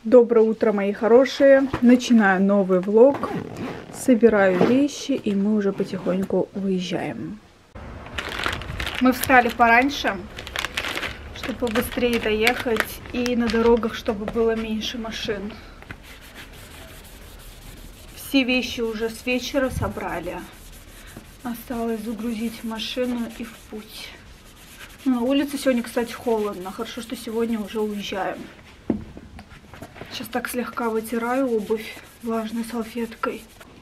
Доброе утро, мои хорошие. Начинаю новый влог. Собираю вещи, и мы уже потихоньку выезжаем. Мы встали пораньше, чтобы побыстрее доехать, и на дорогах, чтобы было меньше машин. Все вещи уже с вечера собрали. Осталось загрузить в машину и в путь. На улице сегодня, кстати, холодно. Хорошо, что сегодня уже уезжаем. Сейчас так слегка вытираю обувь влажной салфеткой.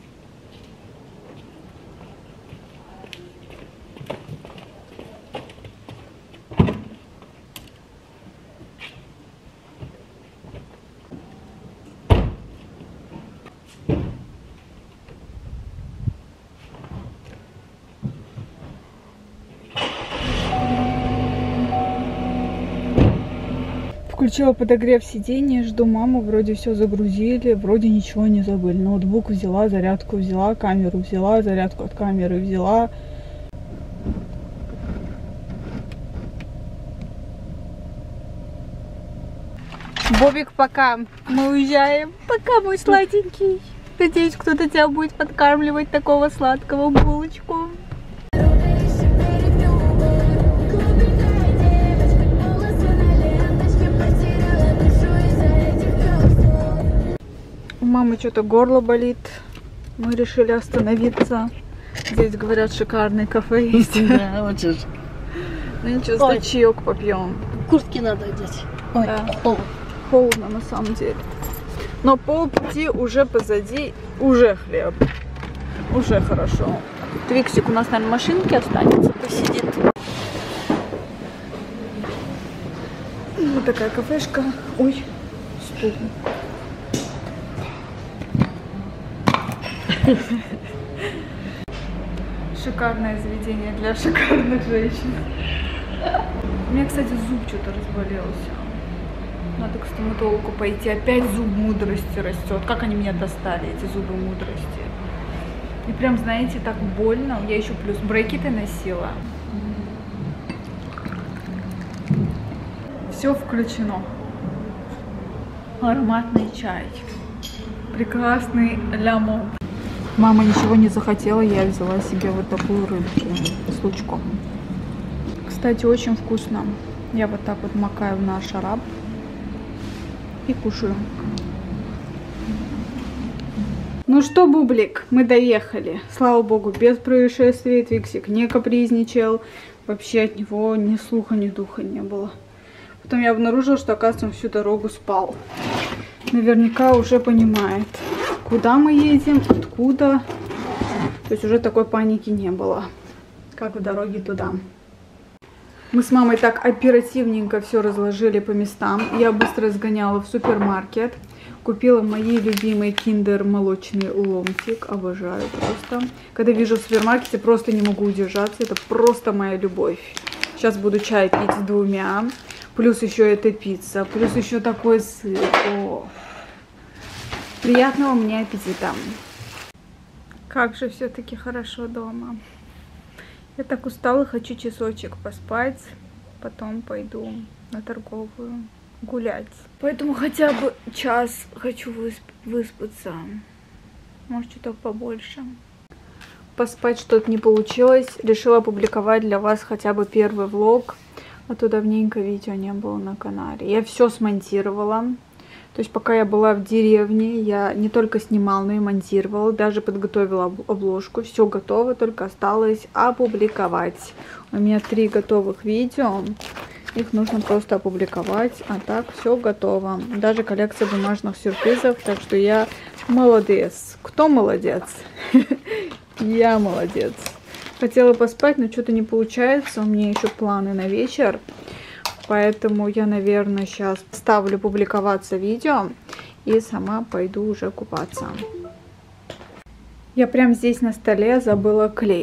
Включила подогрев сиденья, жду маму, вроде все загрузили, вроде ничего не забыли. Ноутбук взяла, зарядку взяла, камеру взяла, зарядку от камеры взяла. Бобик, пока. Мы уезжаем. Пока, мой сладенький. Надеюсь, кто-то тебя будет подкармливать такого сладкого булочку. У мамы что-то горло болит. Мы решили остановиться. Здесь, говорят, шикарное кафе есть. Да, очень. Ну ничего, чаек попьем. Куртки надо одеть. Ой, да. холодно. Холодно на самом деле. Но полпути уже позади, уже хлеб. Уже хорошо. Твиксик у нас, наверное, в машинке останется, посидит. Вот такая кафешка. Ой, стул. Шикарное заведение для шикарных женщин. У меня, кстати, зуб что-то разболелся. Надо к стоматологу пойти. Опять зуб мудрости растет. Как они меня достали, эти зубы мудрости. И прям, знаете, так больно. Я еще плюс брекеты носила. Все включено. Ароматный чай. Прекрасный лямон. Мама ничего не захотела, я взяла себе вот такую рыбку с лучком. Кстати, очень вкусно. Я вот так вот макаю в наш араб и кушаю. Ну что, Бублик, мы доехали. Слава богу, без происшествий. Твиксик не капризничал. Вообще от него ни слуха, ни духа не было. Потом я обнаружила, что, оказывается, он всю дорогу спал. Наверняка уже понимает, куда мы едем, откуда. То есть уже такой паники не было, как в дороге туда. Мы с мамой так оперативненько все разложили по местам. Я быстро сгоняла в супермаркет. Купила мои любимые киндер молочный ломтик. Обожаю просто. Когда вижу в супермаркете, просто не могу удержаться. Это просто моя любовь. Сейчас буду чай пить с двумя. Плюс еще эта пицца. Плюс еще такой сыр. О. Приятного мне аппетита. Как же все-таки хорошо дома. Я так устала, хочу часочек поспать. Потом пойду на торговую гулять. Поэтому хотя бы час хочу выспаться. Может, что-то побольше. Поспать что-то не получилось. Решила опубликовать для вас хотя бы первый влог. А то давненько видео не было на канале. Я все смонтировала. То есть пока я была в деревне, я не только снимала, но и монтировала. Даже подготовила обложку. Все готово, только осталось опубликовать. У меня 3 готовых видео. Их нужно просто опубликовать. А так все готово. Даже коллекция бумажных сюрпризов. Так что я молодец. Кто молодец? Я молодец. Хотела поспать, но что-то не получается. У меня еще планы на вечер. Поэтому я, наверное, сейчас ставлю публиковаться видео и сама пойду уже купаться. Я прям здесь на столе забыла клей.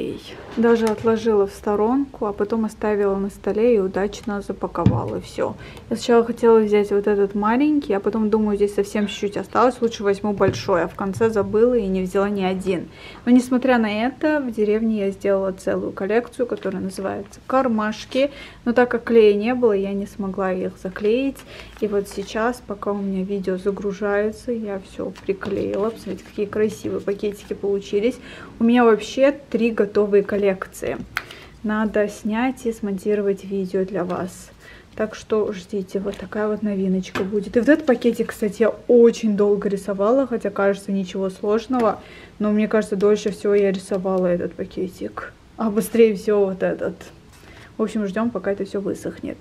Даже отложила в сторонку, а потом оставила на столе и удачно запаковала. И все. Я сначала хотела взять вот этот маленький, а потом думаю, здесь совсем чуть-чуть осталось, лучше возьму большой, а в конце забыла и не взяла ни один. Но несмотря на это, в деревне я сделала целую коллекцию, которая называется «Кармашки». Но так как клея не было, я не смогла их заклеить. И вот сейчас, пока у меня видео загружается, я все приклеила. Посмотрите, какие красивые пакетики получились. У меня вообще 3 готовые коллекции. Надо снять и смонтировать видео для вас. Так что ждите, вот такая вот новиночка будет. И вот этот пакетик, кстати, я очень долго рисовала, хотя кажется ничего сложного. Но мне кажется, дольше всего я рисовала этот пакетик. А быстрее всего вот этот. В общем, ждем, пока это все высохнет.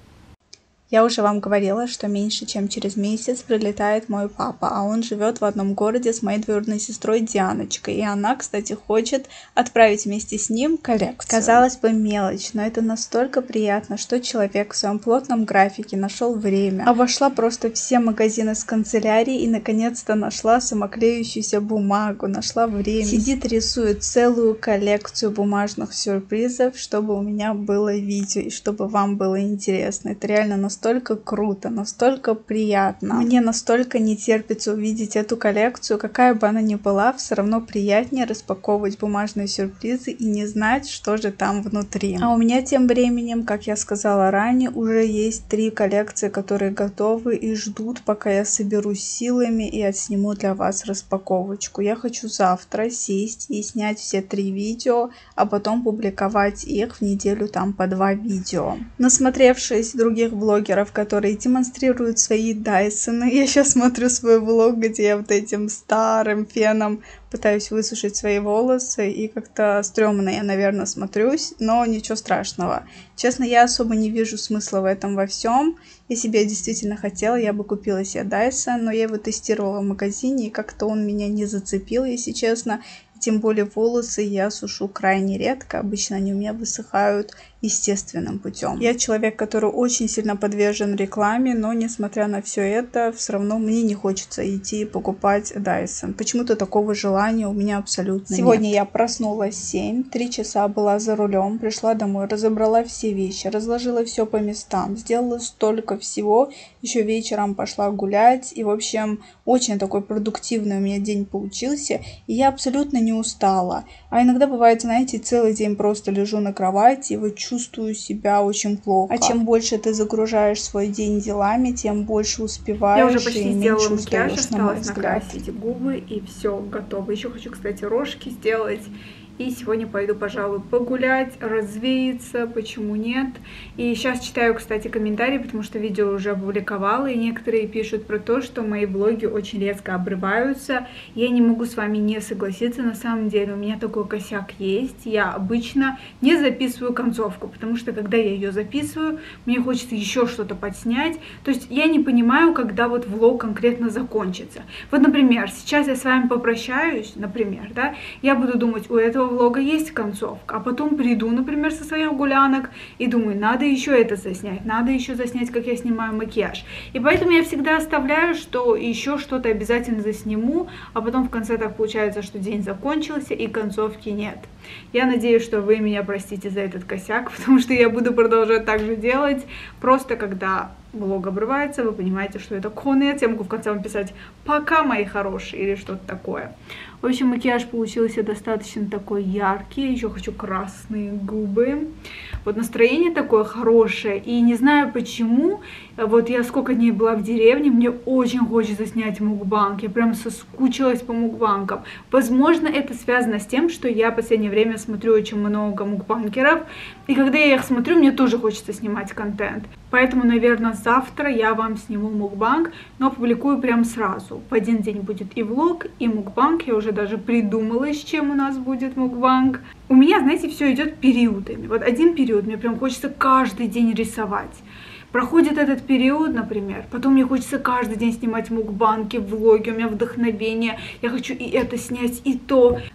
Я уже вам говорила, что меньше чем через месяц прилетает мой папа, а он живет в одном городе с моей двоюродной сестрой Дианочкой. И она, кстати, хочет отправить вместе с ним коллекцию. Казалось бы, мелочь, но это настолько приятно, что человек в своем плотном графике нашел время. Обошла просто все магазины с канцелярии и наконец-то нашла самоклеющуюся бумагу, нашла время. Сидит, рисует целую коллекцию бумажных сюрпризов, чтобы у меня было видео и чтобы вам было интересно. Это реально настолько круто, настолько приятно. Мне настолько не терпится увидеть эту коллекцию, какая бы она ни была, все равно приятнее распаковывать бумажные сюрпризы и не знать, что же там внутри. А у меня тем временем, как я сказала ранее, уже есть 3 коллекции, которые готовы и ждут, пока я соберусь силами и отсниму для вас распаковочку. Я хочу завтра сесть и снять все 3 видео, а потом публиковать их в неделю там по 2 видео. Насмотревшись других блогеров, которые демонстрируют свои Дайсоны. Я сейчас смотрю свой влог, где я вот этим старым феном пытаюсь высушить свои волосы, и как-то стрёмно я, наверное, смотрюсь, но ничего страшного. Честно, я особо не вижу смысла в этом во всем. Если бы я действительно хотела, я бы купила себе Dyson, но я его тестировала в магазине, и как-то он меня не зацепил, если честно. Тем более волосы я сушу крайне редко, обычно они у меня высыхают естественным путем. Я человек, который очень сильно подвержен рекламе, но несмотря на все это, все равно мне не хочется идти покупать Dyson. Почему-то такого желания у меня абсолютно нет. Сегодня я проснулась в 7, 3 часа была за рулем, пришла домой, разобрала все вещи, разложила все по местам, сделала столько всего, еще вечером пошла гулять, и в общем очень такой продуктивный у меня день получился, и я абсолютно не устала. А иногда бывает, знаете, целый день просто лежу на кровати и вот чувствую себя очень плохо. А чем больше ты загружаешь свой день делами, тем больше успеваешь. Я уже почти сделала макияж, осталось накрасить губы, и все готово. Еще хочу, кстати, рожки сделать. И сегодня пойду, пожалуй, погулять, развеяться, почему нет. И сейчас читаю, кстати, комментарии, потому что видео уже опубликовала, и некоторые пишут про то, что мои влоги очень резко обрываются. Я не могу с вами не согласиться, на самом деле у меня такой косяк есть. Я обычно не записываю концовку, потому что когда я ее записываю, мне хочется еще что-то подснять. То есть я не понимаю, когда вот влог конкретно закончится. Вот, например, сейчас я с вами попрощаюсь, например, да, я буду думать, у этого влога есть концовка, а потом приду, например, со своих гулянок и думаю, надо еще это заснять, надо еще заснять, как я снимаю макияж. И поэтому я всегда оставляю, что еще что-то обязательно засниму, а потом в конце так получается, что день закончился и концовки нет. Я надеюсь, что вы меня простите за этот косяк, потому что я буду продолжать так же делать, просто когда влог обрывается, вы понимаете, что это конец, я могу в конце вам писать «пока, мои хорошие» или что-то такое. В общем, макияж получился достаточно такой яркий, еще хочу красные губы. Вот настроение такое хорошее, и не знаю почему, вот я сколько дней была в деревне, мне очень хочется снять мукбанг, я прям соскучилась по мукбангам. Возможно, это связано с тем, что я в последнее время смотрю очень много мукбангеров, и когда я их смотрю, мне тоже хочется снимать контент. Поэтому, наверное, завтра я вам сниму мукбанг, но опубликую прям сразу. В один день будет и влог, и мукбанг. Я уже даже придумала, с чем у нас будет мукбанг. У меня, знаете, все идет периодами. Вот один период мне прям хочется каждый день рисовать. Проходит этот период, например, потом мне хочется каждый день снимать мукбанги, влоги, у меня вдохновение, я хочу и это снять, и то.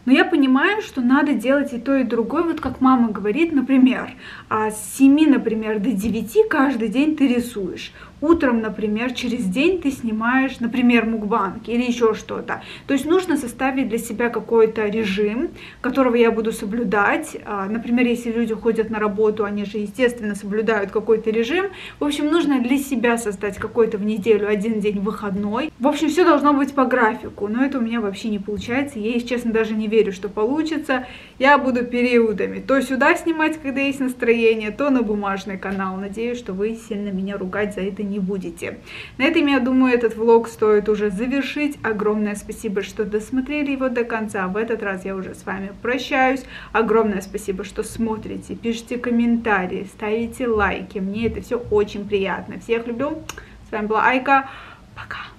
Но я понимаю, что надо делать и то, и другое. Вот как мама говорит, например, с 7, например, до 9 каждый день ты рисуешь. Утром, например, через день ты снимаешь, например, мукбанг или еще что-то. То есть нужно составить для себя какой-то режим, которого я буду соблюдать. Например, если люди ходят на работу, они же, естественно, соблюдают какой-то режим. В общем, нужно для себя создать какой-то в неделю 1 день выходной. В общем, все должно быть по графику, но это у меня вообще не получается. Я, если честно, даже не верю, что получится. Я буду периодами то сюда снимать, когда есть настроение, то на бумажный канал. Надеюсь, что вы сильно меня ругать за это не будете. На этом, я думаю, этот влог стоит уже завершить. Огромное спасибо, что досмотрели его до конца. В этот раз я уже с вами прощаюсь. Огромное спасибо, что смотрите, пишите комментарии, ставите лайки. Мне это все очень приятно. Всех люблю. С вами была Айка. Пока.